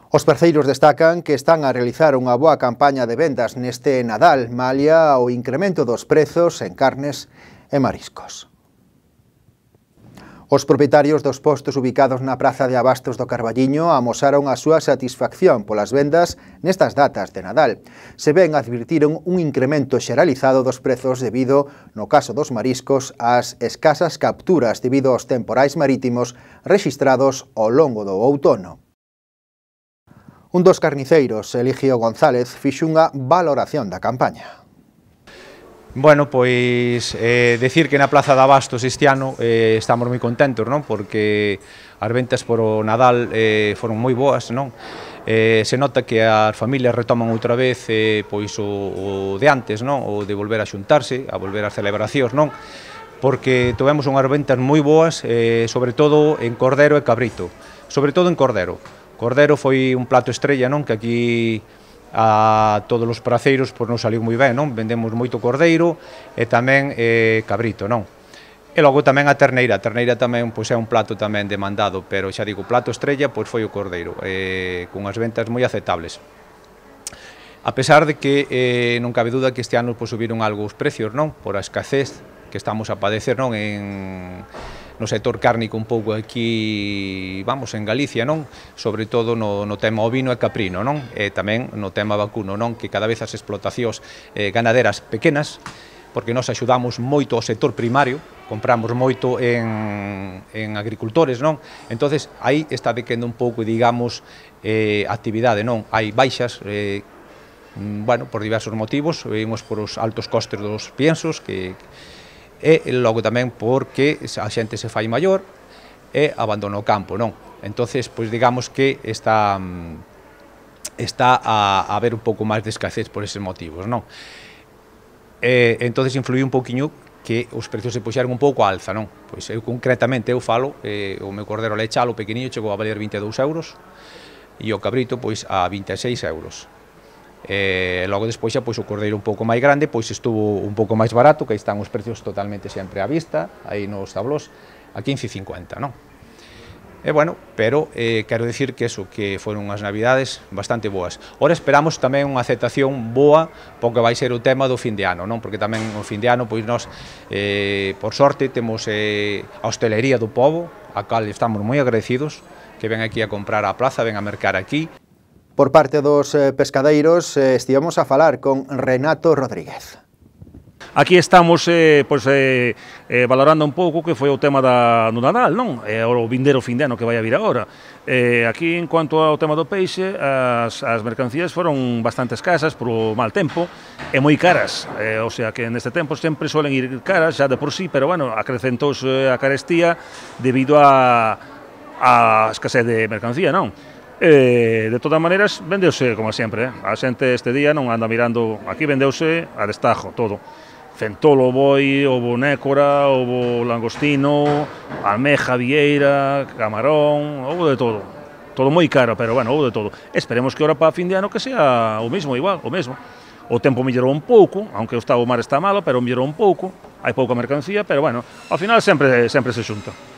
Os parceiros destacan que están a realizar unha boa campaña de vendas neste Nadal, malia o incremento dos prezos en carnes e mariscos. Os propietarios dos postos ubicados na Praza de Abastos do Carballiño amosaron a súa satisfacción polas vendas nestas datas de Nadal. Se ben advirtiron un incremento xeralizado dos prezos debido, no caso dos mariscos, ás escasas capturas debido aos temporais marítimos rexistrados ao longo do outono. Un dos carniceiros, Eligio González, fixo unha valoración da campaña. Bueno, pois decir que na Plaza de Abastos este ano estamos moi contentos, non? Porque as ventas por o Nadal foron moi boas, non? Se nota que as familias retoman outra vez pois o de antes, non? O de volver a xuntarse, a volver ás celebracións, non? Porque tivemos unhas ventas moi boas, sobre todo en cordero e cabrito, sobre todo en cordero. Cordero foi un plato estrella, non? Que aquí a todos os praceiros pois non saliu moi ben, non? Vendemos moito cordeiro e tamén cabrito, non? E logo tamén a terneira tamén pois é un plato tamén demandado, pero xa digo, o plato estrella pois foi o cordeiro, cunhas ventas moi aceptables. A pesar de que non cabe duda que este ano pois subiron algo os precios, non? Por a escasez que estamos a padecer, non? No sector cárnico un pouco aquí, vamos, en Galicia, non? Sobre todo no tema ovino e caprino, non? E tamén no tema vacuno, non? Que cada vez as explotacións ganaderas pequenas, porque nós axudamos moito ao sector primario, compramos moito en agricultores, non? Entonces, aí está dequendo un pouco, digamos, actividade, non? Hai baixas, bueno, por diversos motivos, vimos por os altos costes dos piensos, e logo tamén porque a xente se fai maior e abandona o campo, non? Entonces, pois digamos que está a haber un pouco máis de escasez por eses motivos, non? Entonces influiu un pouquiño que os precios se puxeron un pouco a alza, non? Pois eu concretamente falo, o meu cordero lechal, o pequeniño, chegou a valer 22 euros e o cabrito pois a 26 euros. Logo despois xa pois o cordeiro un pouco máis grande pois estuvo un pouco máis barato, que aí están os precios totalmente sempre á vista, aí nos tablós, a 15,50, non? E bueno, pero quero dicir que eso, que foron unhas navidades bastante boas. Ora esperamos tamén unha aceptación boa porque vai ser o tema do fin de ano, non? Porque tamén o fin de ano pois nós, por sorte, temos a hostelería do pobo, a cal estamos moi agradecidos, que ven aquí a comprar á plaza, ven a mercar aquí. Por parte dos pescadeiros estivemos a falar con Renato Rodríguez. Aquí estamos valorando un pouco que foi o tema do Nadal, non? O vindeiro fin de ano que vai a vir agora. Aquí, en cuanto ao tema do peixe, as mercancías foron bastante escasas por o mal tempo e moi caras. O sea que neste tempo sempre suelen ir caras xa de por sí, pero bueno, acrecentouse a carestía debido a escasez de mercancía, non? De todas maneiras, vendeuse como sempre, a xente este día non anda mirando, aquí vendeuse a destajo, todo. Centolo, boi, ovo nécora, ovo langostino, almeja, vieira, camarón, ovo de todo. Todo moi caro, pero bueno, ovo de todo. Esperemos que ahora para fin de ano que sea o mesmo, igual, o mesmo. O tempo mellorou un pouco, aunque o mar está malo, pero mellorou un pouco, hai pouca mercancía, pero bueno, ao final sempre se xunta.